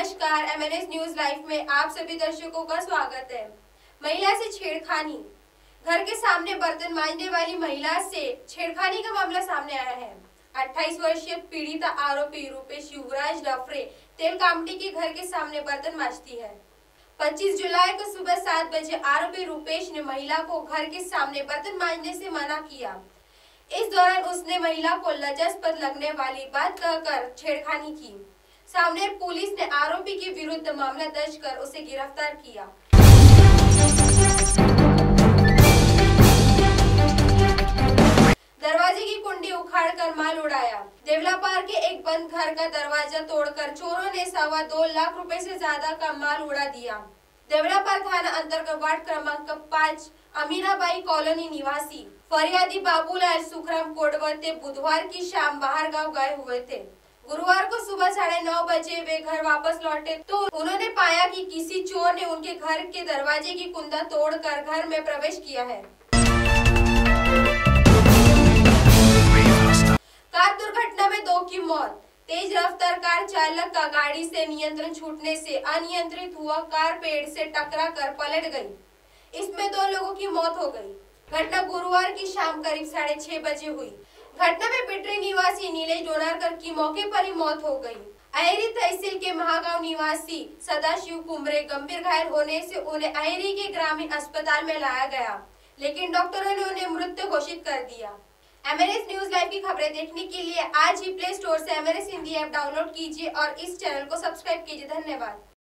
नमस्कार, MNS news live में आप सभी दर्शकों का स्वागत है। महिला से छेड़खानी। घर के सामने बर्तन मांजने वाली महिला से छेड़खानी का मामला सामने आया है। 28 वर्षीय पीड़िता आरोपी रूपेश युवराज डफरे तेलकामटी के घर के सामने बर्तन मांजती है। 25 जुलाई को सुबह 7 बजे आरोपी रूपेश ने महिला को घर के सामने बर्तन मांजने से मना किया। इस दौरान उसने महिला को लज्जास्पद लगने वाली बात कहकर छेड़खानी की। सामने पुलिस ने आरोपी के विरुद्ध मामला दर्ज कर उसे गिरफ्तार किया। दरवाजे की कुंडी उखाड़कर माल उड़ाया। देवलापार के एक बंद घर का दरवाजा तोड़कर चोरों ने 2.25 लाख रुपए से ज्यादा का माल उड़ा दिया। देवलापार थाना अंतर्गत वार्ड क्रमांक 5 अमीनाबाई कॉलोनी निवासी फरियादी बाबूलाल सुखराम कोडवते बुधवार की शाम बाहर गाँव गए हुए थे। गुरुवार को सुबह 9:30 बजे वे घर वापस लौटे तो उन्होंने पाया कि किसी चोर ने उनके घर के दरवाजे की कुंदा तोड़कर घर में प्रवेश किया है। कार दुर्घटना में 2 की मौत। तेज रफ्तार कार चालक का गाड़ी से नियंत्रण छूटने से अनियंत्रित हुआ कार पेड़ से टकराकर पलट गई। इसमें 2 लोगों की मौत हो गई। घटना गुरुवार की शाम करीब 6:30 बजे हुई। घटना में पिटरी निवासी नीलेश डोनारकर की मौके पर ही मौत हो गई। अहेरी तहसील के महागांव निवासी सदाशिव कुमरे गंभीर घायल होने से उन्हें अहेरी के ग्रामीण अस्पताल में लाया गया, लेकिन डॉक्टरों ने उन्हें मृत घोषित कर दिया। एमएनएस न्यूज लाइव की खबरें देखने के लिए आज ही प्ले स्टोर से एमएनएस हिंदी ऐप डाउनलोड कीजिए और इस चैनल को सब्सक्राइब कीजिए। धन्यवाद।